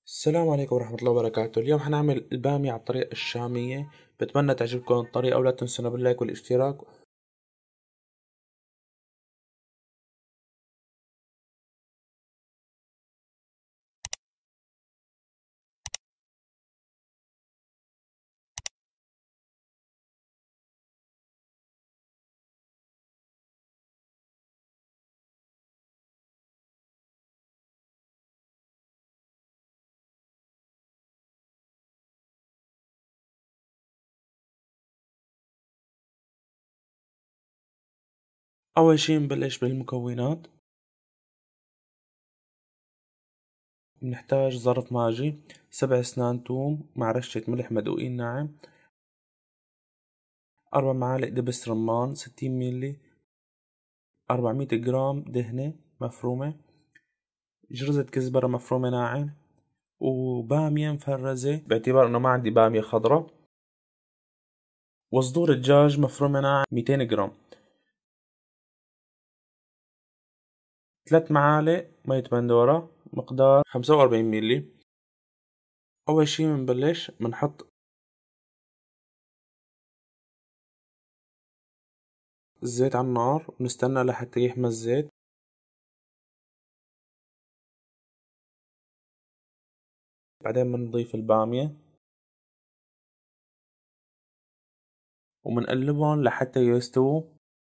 السلام عليكم ورحمة الله وبركاته. اليوم حنعمل البامية على الطريقة الشامية. بتمنى تعجبكم الطريقة ولا تنسونا باللايك والاشتراك. أول شي نبلش بالمكونات. بنحتاج ظرف ماجي، 7 أسنان توم مع رشة ملح مدقوقين ناعم، 4 معالق دبس رمان 60 ميلي، 400 جرام دهنة مفرومة، جرزة كزبرة مفرومة ناعم، وبامية مفرزة باعتبار إنه ما عندي بامية خضرة، وصدور دجاج مفرومة ناعم 200 جرام، 3 معالق مية بندورة مقدار 45 ميلي. أول شي بنبلش بنحط الزيت على النار ونستنى لحتى يحمى الزيت. بعدين بنضيف البامية وبنقلبهم لحتى يستووا.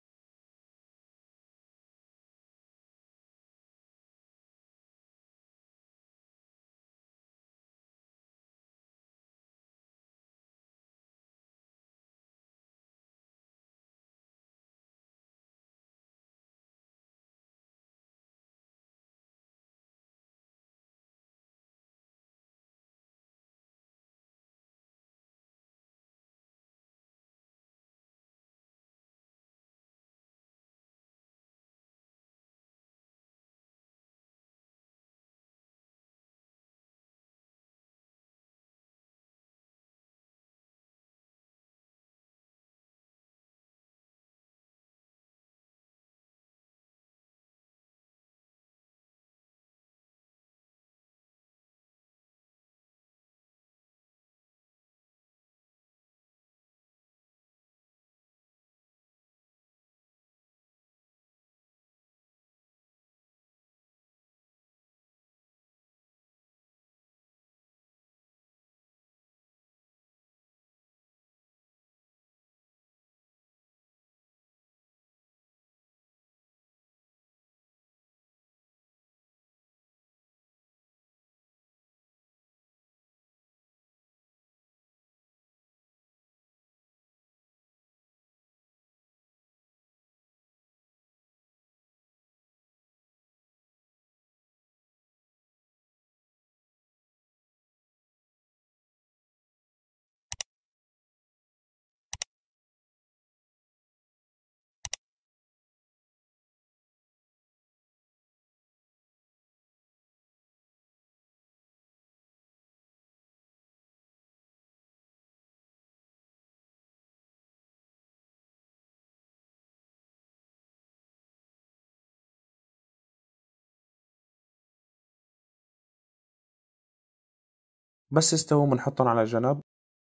بس استووا بنحطهم على جنب.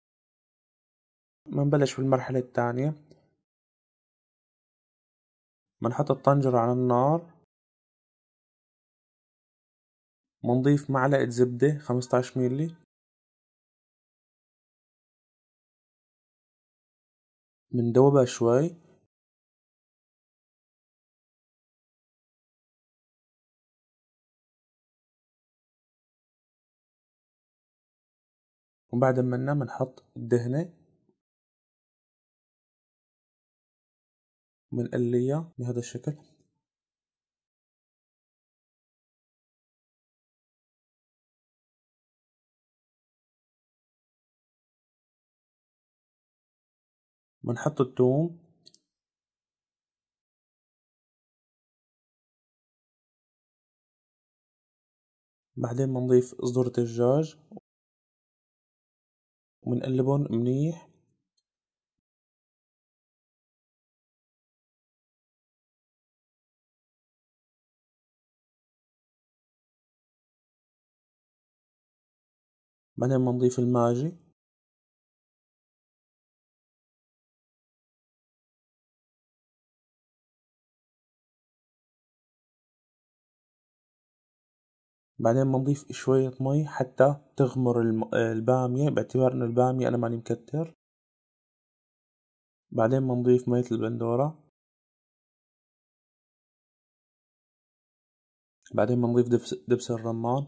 بنبلش بالمرحلة الثانية. بنحط الطنجرة على النار، بنضيف معلقة زبدة 15 ميلي، بندوبها شوي، وبعد ما بنحط الدهنة وبنقليها بهذا الشكل. بنحط الثوم، بعدين بنضيف صدور الدجاج وبنقلبهم منيح. بعدين بنضيف الماجي، بعدين بنضيف شوية مي حتى تغمر البامية، باعتبار انه البامية انا ماني مكتر. بعدين بنضيف مية البندورة، بعدين بنضيف دبس الرمان،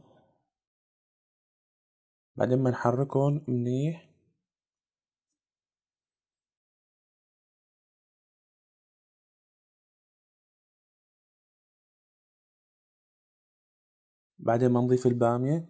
بعدين بنحركهم منيح. بعدين بنضيف البامية،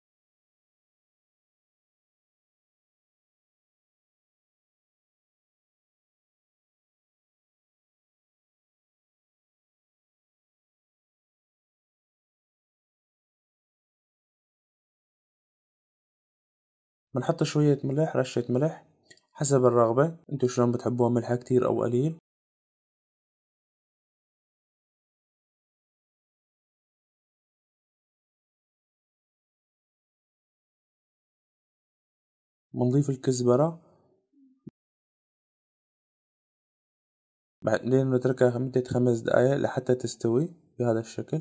بنحط شوية ملح، رشة ملح حسب الرغبة، انتو شلون بتحبوها، ملحها كتير او قليل. بنضيف الكزبرة، بعدين بنتركها مدة 5 دقايق لحتى تستوي بهذا الشكل.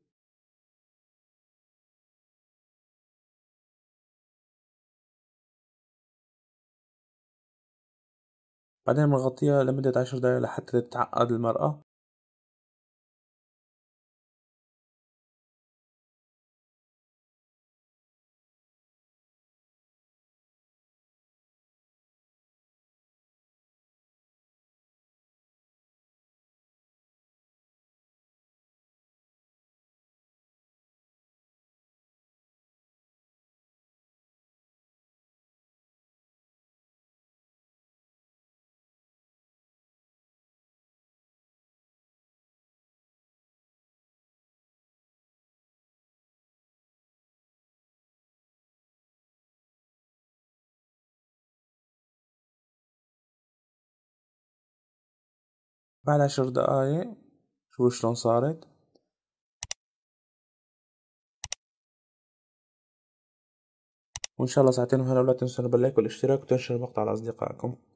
بعدين بنغطيها لمدة 10 دقايق لحتى تتعقد المرقة. بعد 10 دقايق شوفوا شلون صارت. وإن شاء الله ساعتين، وهلا ولا تنسون باللايك والاشتراك وتنشروا المقطع لأصدقائكم.